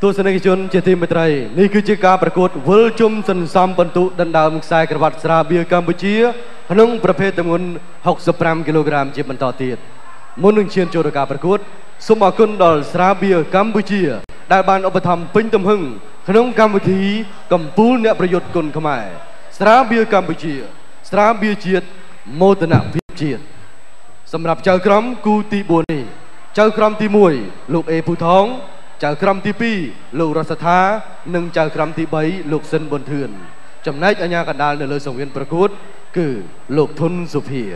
ទស្សនិកជនជាទីមេត្រីនេះគឺជាការប្រកួតវិលជុំសន្សំបន្ទុកដណ្ដើមខ្សែក្រវ៉ាត់ស្រាបៀរកម្ពុជាក្នុងប្រភេទទម្ងន់65គីឡូក្រាមជាបន្តទៀតមុននឹងឈានចូលដល់ការប្រកួតសូមអរគុណដល់ស្រាបៀរកម្ពុជាដែលបានឧបត្ថម្ភពេញទំហឹងក្នុងកម្មវិធីកម្ពុជាអ្នកប្រយុទ្ធគុណខ្មែរស្រាបៀរកម្ពុជាស្រាបៀរជាតិមោទនភាពជាតិសម្រាប់ចៅក្រមគូទី4នេះចៅក្រមទី1លោកអេភូថងចៅក្រមទី2លោករសថានិងចៅក្រមទី3លោកសិនប៊ុនធឿនចំណែកអាជ្ញាកណ្ដាលនៅលើសង្វៀនប្រកួតគឺលោកធុនសុភា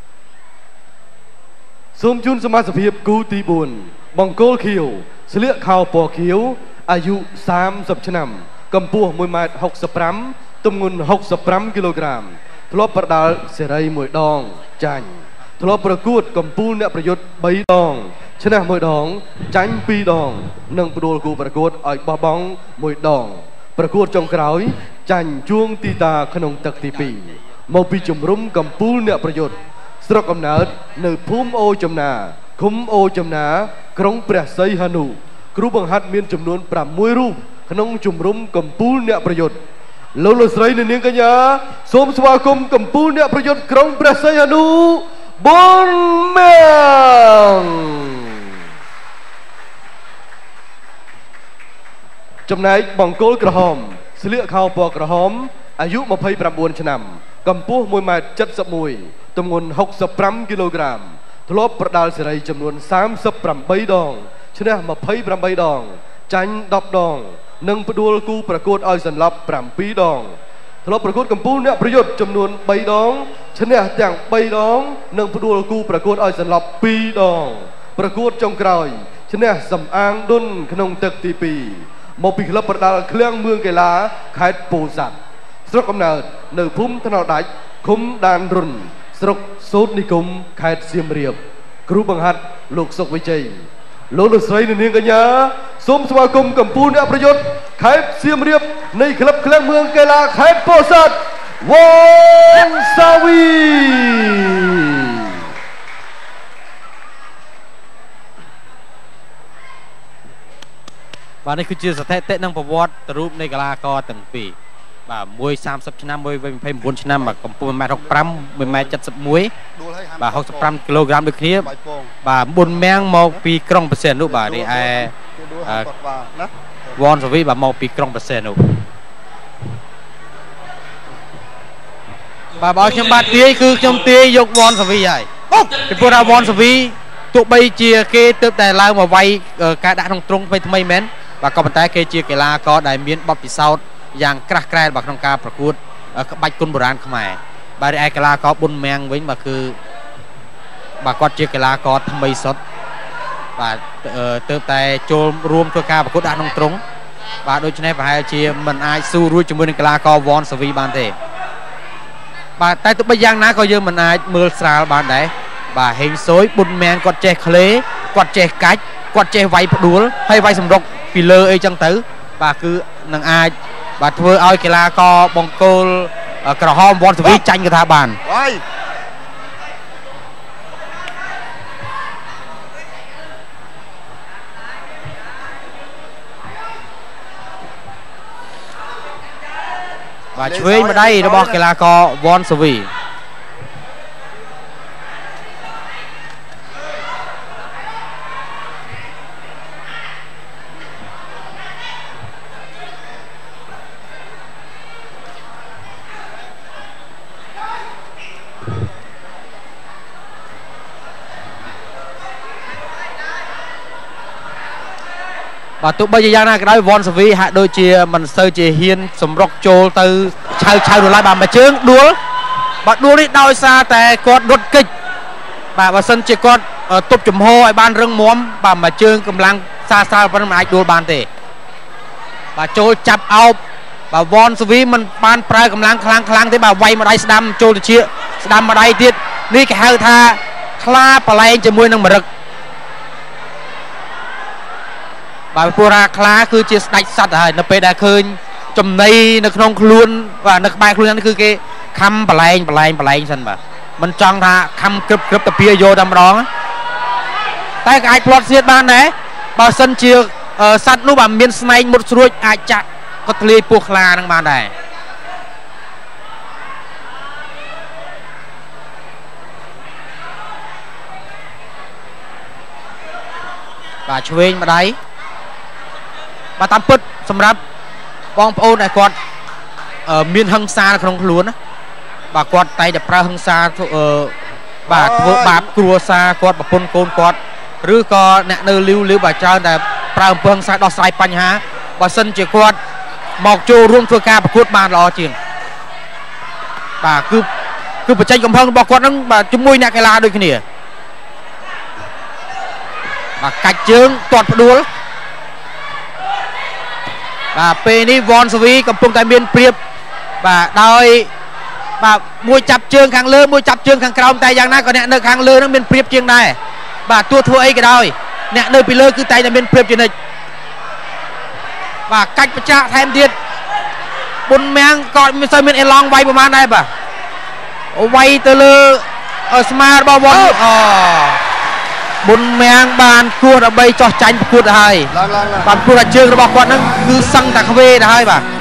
សូមជូនសមាជិកគូទី4បង្គោលខៀវស្លៀកខោពណ៌ខៀវអាយុ30ឆ្នាំកម្ពស់ 1m65 ទម្ងន់65គីឡូក្រាមធ្លាប់ប្រដាល់សេរី1ដងចាញ់ធ្លាប់ប្រកួតកម្ពុជាអ្នកប្រយុទ្ធ3ដងឈ្នះ1ដងចាញ់2ដងនិងផ្ដួលគូប្រកួតឲ្យបោះបង់1ដងប្រកួតចុងក្រោយចាញ់ជួងទីតាក្នុងទឹកទី2មកពីជំរំកម្ពុជាអ្នកប្រយុទ្ធស្រុកកំណើតនៅភូមិអូចំណាឃុំអូចំណាក្រុងព្រះសីហនុគ្រូបង្ហាត់មានចំនួន6រូបក្នុងជំរំកម្ពុជាអ្នកប្រយុទ្ធលោកស្រីនាងកញ្ញាសូមស្វាគមន៍កម្ពុជាអ្នកប្រយុទ្ធក្រុងព្រះសីហនុBun Mang ចំណែកបង្គោលក្រហមស្លៀកខោពណ៌ក្រហមអាយុ29ឆ្នាំកម្ពស់ 1m71 ទម្ងន់65គីឡូក្រាមធ្លាប់ប្រដាល់សេរីចំនួន38ដងឈ្នះ28ដងចាញ់10ដងនិងផ្ដួលគូប្រកួតឲ្យសន្លប់7ដងធ្លាប់ប្រកួតកម្ពុជាអ្នកប្រយុទ្ធចំនួន3ដងឈ្នះទាំង3ដងនិងផ្ដួលគូប្រកួតឲ្យសន្លប់2ដងប្រកួតចុងក្រោយឈ្នះសំអាងឌុនក្នុងទឹកទី2មកពីក្លឹបប្រដាល់ឃ្លាំងមឿងកីឡាខេត្តពោធិ៍សាត់ស្រុកកំណើតនៅភូមិថ្នល់ដាច់ឃុំដានរុនស្រុកសូត្រនិគមខេត្តសៀមរាបគ្រូបង្ហាត់លោកសុកវិជ័យលោកស្រីនាងកញ្ញាសូមស្វាគមន៍កម្ពុជាអ្នកប្រយុទ្ធខេត្តសៀមរាបនៃក្លឹបឃ្លាំងមឿងកីឡាខេត្តពោធិ៍សាត់វងសាវីបាទនេះគឺជាស្ថិតិនិងប្រវត្តិរូបនៃកីឡាករទាំងពីរបាទមួយ30ឆ្នាំមួយ29ឆ្នាំបាទកម្ពស់ 1m65 1m71 បាទ65គីឡូក្រាមដូចគ្នាបាទប៊ុនមាំងមកពីក្រុងបរសេនុបាទនេះឯវ៉នសាវីបាទមកពីក្រុងបរសេនុបាទបើខ្ញុំបាទទាយគឺខ្ញុំទាយយកវ៉នសាវីហើយពីព្រោះថាវ៉នសាវីទោះបីជាគេទើបតែឡើងមកវាយការដាក់ក្នុងទ្រុងថ្មីមែនបាទក៏ប៉ុន្តែគេជាកីឡាករដែលមានបទពិសោធន៍យ៉ាងក្រាស់ក្រែលបាទក្នុងការប្រកួតក្បាច់គុនបុរាណខ្មែរបាទឯកីឡាករប៊ុនមាំងវិញបាទគឺបាទគាត់ជាកីឡាករថ្មីសុទ្ធបាទទើបតែចូលរួមធ្វើការប្រកួតដាក់ក្នុងទ្រុងបាទដូច្នេះប្រហែលជាមិនអាចស៊ូរួចជាមួយនឹងកីឡាករវ៉នសាវីបានទេបាទតែទោះបីយ៉ាងណាក៏យើងមិនអាចមើលស្រាលបានដែរបាទហេងស៊យប៊ុនមាំងគាត់ចេះក្លេគាត់ចេះកាច់គាត់ចេះវាយផ្ដួលហើយវាយសម្រុកពីលើអីចឹងទៅបាទគឺនឹងអាចបាទធ្វើឲ្យកីឡាករបង្គោលក្រហមវ៉នសាវីចាញ់គេថាបានបាទឆ្វេងម្ដាយរបស់កីឡាករវ៉នសាវីបាទទោះបីជាយ៉ាងណាក៏ដោយវ៉នសាវីហាក់ដូចជាមិនសូវជាហ៊ានសម្រុកចូលទៅឆៅដល់ឡើយបាទមួយជើងដួលបាទដួលនេះដោយសារតែគាត់ដុតកិច្ចបាទបើសិនជាគាត់ទប់ចំហឲ្យបានរឹងមាំបាទមួយជើងកម្លាំងសាលប៉ុណ្ណឹងមិនអាចដួលបានទេបាទចូលចាប់អោបបាទវ៉នសាវីមិនបានប្រើកម្លាំងខ្លាំងទេបាទវាយម្ដាយស្ដាំចូលទៅជាស្ដាំម្ដាយទៀតនេះគេហៅថាខ្លាប្រឡែងជាមួយនឹងមរឹកបាទពូរ៉ាខ្លាគឺជាស្ដេចសត្វហើយនៅពេលដែលឃើញចំណីនៅក្នុងខ្លួនបាទនៅក្បែរខ្លួនហ្នឹងគឺគេខំបលែងសិនបាទមិនចង់ថាខំក្រឹបតាពីយកតែម្ដងតែក៏អាចផ្លាត់សៀតបានដែរបើសិនជាសัตว์នោះបាទមានស្នែងមុតស្រួចអាចចាក់ក៏ធ្លាយពោះខ្លានឹងបានដែរបាទឆ្វេងម្ដាយបាទតាមពិតសម្រាប់បងប្អូនដែលគាត់មានហិង្សានៅក្នុងខ្លួនណាបាទគាត់តែតែប្រើហិង្សាបាទធ្វើបាបគ្រួសារគាត់ប្រពន្ធកូនគាត់ឬក៏អ្នកនៅលីវបាទច្រើនតែប្រើអំពើហិង្សាដោះស្រាយបញ្ហាបើសិនជាគាត់មកចូលរួមធ្វើការប្រកួតបានល្អជាងបាទគឺបញ្ចេញកំហឹងរបស់គាត់នឹងបាទជាមួយអ្នកកីឡាដូចគ្នាបាទកាច់ជើងទាត់ផ្ដួលបាទពេលនេះវ៉នសាវីកំពុងតែមានព្រៀបបាទដោយបាទមួយចាប់ជើងខាងលើមួយចាប់ជើងខាងក្រោមតែយ៉ាងណាក៏អ្នកនៅខាងលើនឹងមានព្រៀបជាងដែរបាទទោះធ្វើអីក៏ដោយអ្នកនៅពីលើគឺតែតែមានព្រៀបជានិច្ចបាទកាច់ប្រចាក់ថែមទៀតប៊ុនមាំងក៏មិនសូវមានអេឡង់វាយប្រហែលដែរបាទវាយទៅលើស្មារបស់វ៉នប៊ុនមាំងបានគួរដើម្បីចោះចាញ់ប្រកួតទៅហើយបាទព្រោះតែជើងរបស់គាត់ហ្នឹងគឺសឹងតែខ្វេទៅហើយបាទ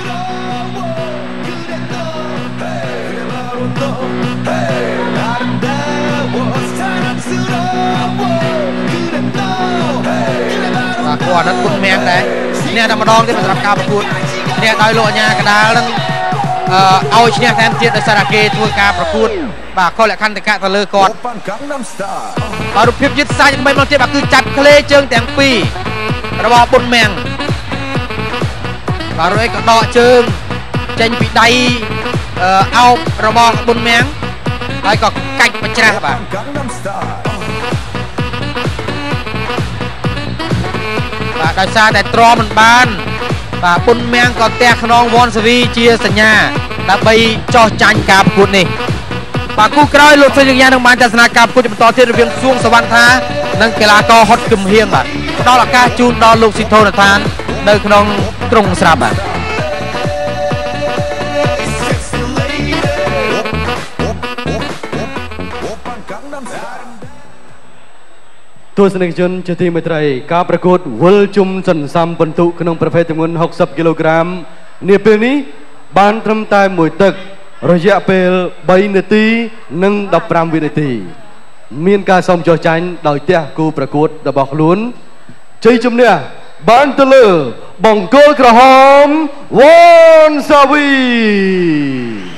គាត់នឹងគុណមាំងដែរនេះតែម្ដងទេសម្រាប់ការប្រកួតនេះដោយលោកអាញាកដាលនឹងឲ្យឈ្នះថែមទៀតដោយសារតែគេធ្វើការប្រកួតបាទខុសលក្ខន្តិកៈទៅលើគាត់បាទរូបភាពយឺតសាច់មិនមកទៀតបាទគឺចាប់ក្លេជើងទាំងពីររបស់ប៊ុនមាំងបាទរួចក៏ដកជើងចេញពីដៃអោបរបស់ប៊ុនមាំងហើយក៏កាច់បញ្ច្រាស់បាទបាទដោយសារតែទ្រាំមិនបានបាទប៊ុនមាំងក៏ទះខ្នងវ៉នសាវីជាសញ្ញាដើម្បីចោះចាញ់ការប្រកួតនេះបាទគូក្រោយលោកសុយយ៉ាងនឹងបានទស្សនាការប្រកួតបន្តទៀតរវាងសួងសវណ្ណថានិងកីឡាករហុតគឹមហៀងបាទផ្ដល់ឱកាសជូនដល់លោកស៊ីធូនថាននៅក្នុងទ្រុងស្រាប់បាទទស្សនិកជនជាទីមេត្រីការប្រកួតវិលជុំសន្សំពិន្ទុក្នុងប្រភេទទម្ងន់60គីឡូក្រាមនាពេលនេះបានត្រឹមតែមួយទឹករយៈពេល3នាទីនិង15វិនាទីមានការសុំចុះចាញ់ដោយទះគូប្រកួតរបស់ខ្លួនជ័យជំនះបានទៅលើបង្គោលក្រហមវ៉នសាវី